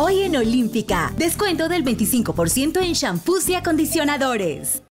Hoy en Olímpica, descuento del 25% en shampoos y acondicionadores.